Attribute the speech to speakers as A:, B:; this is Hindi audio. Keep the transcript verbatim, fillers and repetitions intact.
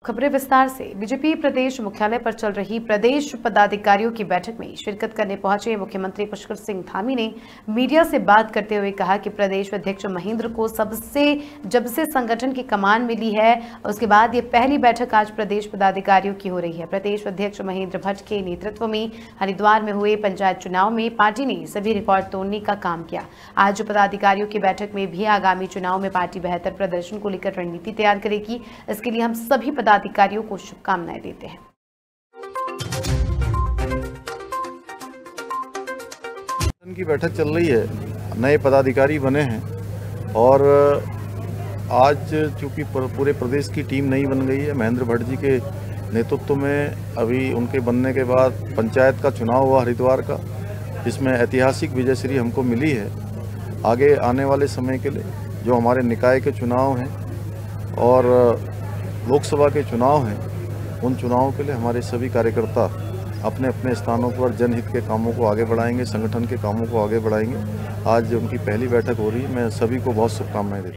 A: खबरें विस्तार से। बीजेपी प्रदेश मुख्यालय पर चल रही प्रदेश पदाधिकारियों की बैठक में शिरकत करने पहुंचे मुख्यमंत्री पुष्कर सिंह धामी ने मीडिया से बात करते हुए कहा कि प्रदेश अध्यक्ष महेंद्र को सबसे जब से संगठन की कमान मिली है उसके बाद ये पहली बैठक आज प्रदेश पदाधिकारियों की हो रही है। प्रदेश अध्यक्ष महेंद्र भट्ट के नेतृत्व में हरिद्वार में हुए पंचायत चुनाव में पार्टी ने सभी रिकॉर्ड तोड़ने का काम किया। आज पदाधिकारियों की बैठक में भी आगामी चुनाव में पार्टी बेहतर प्रदर्शन को लेकर रणनीति तैयार करेगी। इसके लिए हम सभी पदाधिकारियों को शुभकामनाएं देते हैं।
B: की बैठक चल रही है, नए पदाधिकारी बने हैं और आज चूंकि पूरे प्रदेश की टीम नई बन गई है, महेंद्र भट्ट जी के नेतृत्व में अभी उनके बनने के बाद पंचायत का चुनाव हुआ हरिद्वार का, जिसमें ऐतिहासिक विजयश्री हमको मिली है। आगे आने वाले समय के लिए जो हमारे निकाय के चुनाव हैं और लोकसभा के चुनाव हैं, उन चुनावों के लिए हमारे सभी कार्यकर्ता अपने अपने स्थानों पर जनहित के कामों को आगे बढ़ाएंगे, संगठन के कामों को आगे बढ़ाएंगे। आज उनकी पहली बैठक हो रही है, मैं सभी को बहुत शुभकामनाएं देता हूं।